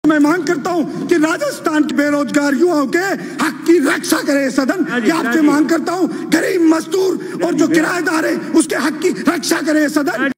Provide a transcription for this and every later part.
मैं मांग करता हूं कि राजस्थान के बेरोजगार युवाओं के हक की रक्षा करे सदन। कि आपसे मांग करता हूं गरीब मजदूर और जो किराएदार है उसके हक की रक्षा करे सदन।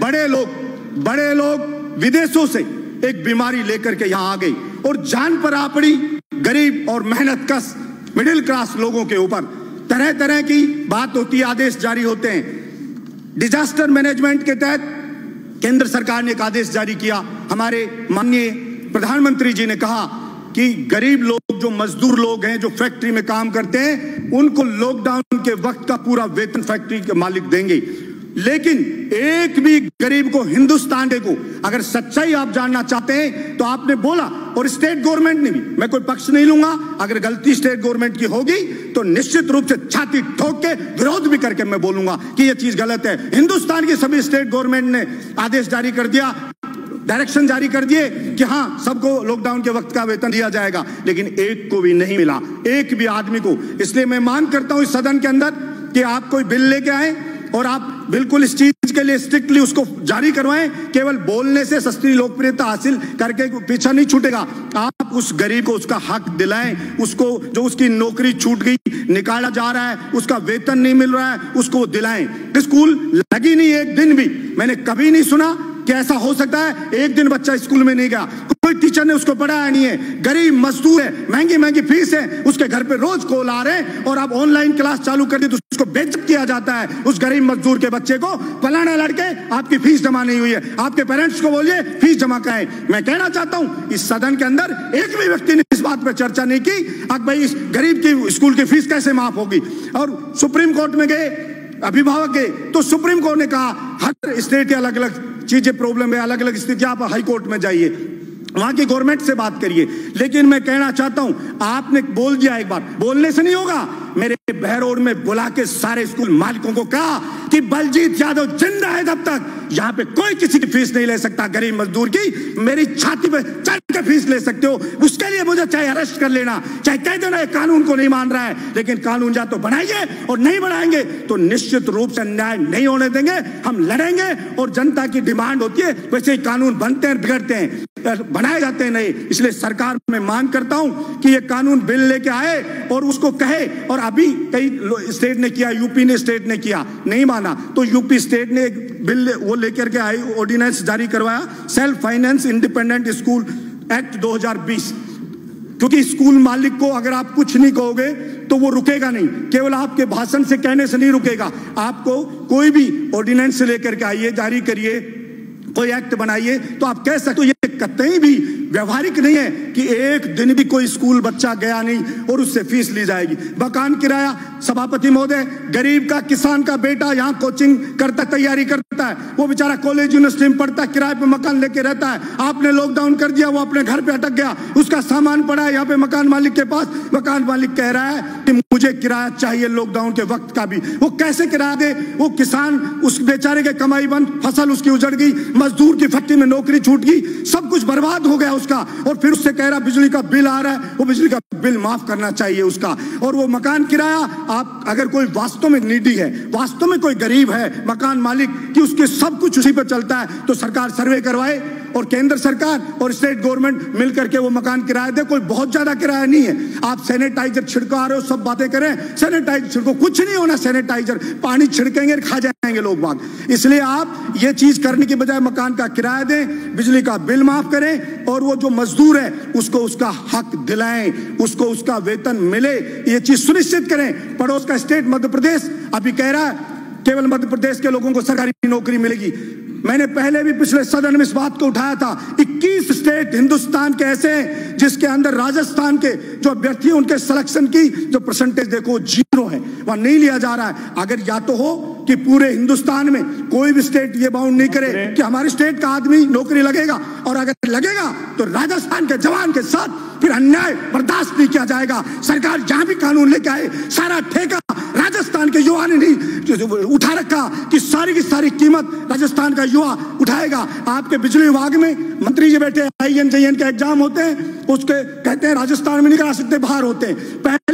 बड़े लोग विदेशों से एक बीमारी लेकर के यहाँ आ गई और जान पर आ पड़ी गरीब और मेहनत कश मिडिल क्लास लोगों के ऊपर। तरह तरह की बात होती है, आदेश जारी होते हैं। डिजास्टर मैनेजमेंट के तहत केंद्र सरकार ने एक आदेश जारी किया। हमारे माननीय प्रधानमंत्री जी ने कहा कि गरीब लोग, जो मजदूर लोग हैं, जो फैक्ट्री में काम करते हैं, उनको लॉकडाउन के वक्त का पूरा वेतन फैक्ट्री के मालिक देंगे। लेकिन एक भी गरीब को, हिंदुस्तान को, अगर सच्चाई आप जानना चाहते हैं तो आपने बोला, और स्टेट गवर्नमेंट ने भी, मैं कोई पक्ष नहीं लूंगा, अगर गलती स्टेट गवर्नमेंट की होगी तो निश्चित रूप से छाती ठोक के विरोध भी करके मैं बोलूंगा कि यह चीज गलत है। हिंदुस्तान की सभी स्टेट गवर्नमेंट ने आदेश जारी कर दिया, डायरेक्शन जारी कर दिए कि हां सबको लॉकडाउन के वक्त का वेतन दिया जाएगा, लेकिन एक को भी नहीं मिला, एक भी आदमी को। इसलिए मैं मांग करता हूं इस सदन के अंदर कि आप कोई बिल लेके आए और आप बिल्कुल इस चीज के लिए स्ट्रिक्टली उसको जारी करवाएं। केवल बोलने से सस्ती लोकप्रियता हासिल करके पीछा नहीं छूटेगा। आप उस गरीब को उसका हक दिलाएं, उसको जो उसकी नौकरी छूट गई, निकाला जा रहा है, उसका वेतन नहीं मिल रहा है, उसको दिलाएं। स्कूल लगी नहीं एक दिन भी, मैंने कभी नहीं सुना कि ऐसा हो सकता है एक दिन बच्चा स्कूल में नहीं गया, कोई टीचर ने उसको पढ़ाया नहीं है। गरीब मजदूर है, महंगी महंगी फीस है, उसके घर पे रोज कॉल आ रहे हैं और आप ऑनलाइन क्लास चालू कर दी तो उसको बेइज्जत किया जाता है। उस गरीब मजदूर के बच्चे को, फलाना लड़के आपकी फीस जमा नहीं हुई है, आपके पेरेंट्स को बोलिए फीस जमा कराएं। मैं कहना चाहता हूं इस सदन के अंदर एक भी व्यक्ति ने इस बात पर चर्चा नहीं की अब भाई इस गरीब की स्कूल की फीस कैसे माफ होगी। और सुप्रीम कोर्ट में गए, अभिभावक गए, तो सुप्रीम कोर्ट ने कहा हर स्टेट के अलग अलग चीजें प्रॉब्लम है, अलग अलग स्थिति, आप हाई कोर्ट में जाइए, वहां की गवर्नमेंट से बात करिए। लेकिन मैं कहना चाहता हूं, आपने बोल दिया एक बार, बोलने से नहीं होगा। मेरे बहरोड में बुला के सारे स्कूल मालिकों को कहा कि बलजीत यादव जिंदा है तब तक यहां पे कोई किसी की फीस नहीं ले सकता, गरीब मजदूर की। मेरी छाती पे चढ़ के फीस ले सकते हो, उसके लिए मुझे चाहे अरेस्ट कर लेना, चाहे कह देना ये कानून को नहीं मान रहा है, लेकिन कानून या तो बनाइए और नहीं बनाएंगे तो निश्चित रूप से अन्याय नहीं होने देंगे। हम लड़ेंगे और जनता की डिमांड होती है, वैसे ही कानून बनते हैं, बिगड़ते हैं, बनाए जाते हैं नहीं। इसलिए सरकार में मांग करता हूं कि ये कानून बिल लेके आए और उसको कहे। और अभी कई स्टेट ने किया, यूपी ने स्टेट ने किया, नहीं माना तो यूपी स्टेट ने एक बिल वो लेकर के आई, ऑर्डिनेंस जारी करवाया, self finance independent school act 2020। क्योंकि स्कूल मालिक को अगर आप कुछ नहीं कहोगे तो वो रुकेगा नहीं, केवल आपके भाषण से कहने से नहीं रुकेगा। आपको कोई भी ऑर्डिनेंस लेकर के आइए, जारी करिए, कोई एक्ट बनाइए तो आप कह सकते हो। ये कतई भी व्यवहारिक नहीं है कि एक दिन भी कोई स्कूल बच्चा गया नहीं और उससे फीस ली जाएगी। मकान किराया, सभापति महोदय, गरीब का, किसान का बेटा यहाँ कोचिंग करता, तैयारी करता है, वो बेचारा कॉलेज यूनिवर्सिटी में पढ़ता है, किराए पे मकान लेके रहता है। आपने लॉकडाउन कर दिया, वो अपने घर पे अटक गया, उसका सामान पड़ा है यहाँ पे मकान मालिक के पास। मकान मालिक कह रहा है कि मुझे किराया चाहिए लॉकडाउन के वक्त का भी। वो कैसे किराया दे? वो किसान, उस बेचारे के कमाई बंद, फसल उसकी उजड़ गई, मजदूर की फैक्ट्री में नौकरी छूट गई, सब कुछ बर्बाद हो गया उसका। और फिर उससे कह रहा बिजली का बिल आ रहा है, वो बिजली का बिल माफ करना चाहिए उसका। और वो मकान किराया, आप अगर कोई वास्तव में नीडी है, वास्तव में कोई गरीब है, मकान मालिक कि उसके सब कुछ उसी पर चलता है, तो सरकार सर्वे करवाए और केंद्र सरकार और स्टेट गवर्नमेंट मिलकर के वो मकान किराया दे। कोई बहुत ज्यादा किराया नहीं है। आप सैनिटाइजर छिड़का रहे हो, सब बातें करें, सैनिटाइजर छिड़को, कुछ नहीं होना सैनिटाइजर, पानी छिड़केंगे खा जाएंगे लोग बाग। इसलिए आप ये चीज करने की बजाय मकान का किराया दें, बिजली का बिल माफ करें और वो जो मजदूर है उसको उसका हक दिलाएं, उसको उसका वेतन मिले, ये चीज सुनिश्चित करें। पड़ोस का स्टेट मध्य प्रदेश अभी कह रहा है केवल मध्य प्रदेश के लोगों को सरकारी नौकरी मिलेगी। मैंने पहले भी पिछले सदन में इस बात को उठाया था। 21 स्टेट हिंदुस्तान के ऐसे हैं जिसके अंदर राजस्थान के जो अभ्यर्थी हैं उनके सिलेक्शन की जो परसेंटेज देखो 0 है, वहां नहीं लिया जा रहा है। अगर या तो हो कि पूरे हिंदुस्तान में कोई भी स्टेट ये बाउंड नहीं करे कि हमारे स्टेट का आदमी नौकरी लगेगा, और अगर लगेगा तो राजस्थान के जवान के साथ फिर अन्याय बर्दाश्त नहीं किया जाएगा। सरकार जहां भी कानून लेके आए, सारा ठेका राजस्थान के युवा ने नहीं उठा रखा कि सारी की सारी कीमत राजस्थान का युवा उठाएगा। आपके बिजली विभाग में मंत्री जी बैठे, INJN के एग्जाम होते हैं, उसके कहते हैं राजस्थान में नहीं करा सकते, बाहर होते हैं। पहले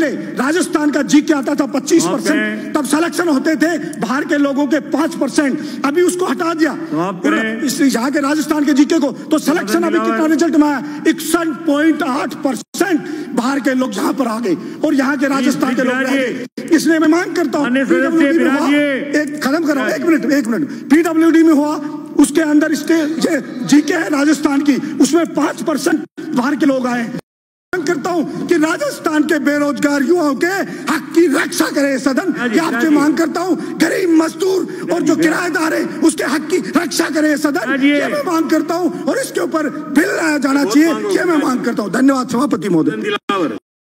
पहले राजस्थान का जीके आता था 25%, तब सिलेक्शन होते थे बाहर के लोगों के 5%, अभी उसको हटा दिया इस यहाँ के राजस्थान के जीके को, तो सिलेक्शन अभी कितना रिजल्ट में आया 61.8% बाहर के लोग यहाँ पर आ गए और यहाँ के राजस्थान के लोग रह गए। इसलिए मैं मांग करता हूँ एक खत्म करो, एक मिनट पीडब्ल्यूडी में हुआ, उसके अंदर जीके है राजस्थान की, उसमें 5% बाहर के लोग आए। मांग करता हूं कि राजस्थान के बेरोजगार युवाओं के हक की रक्षा करे सदन, ये आपसे मांग करता हूं। गरीब मजदूर और जो किराएदार है उसके हक की रक्षा करे सदन, ये मैं मांग करता हूं और इसके ऊपर बिल लाया जाना चाहिए, ये मैं मांग करता हूं। धन्यवाद सभापति महोदय।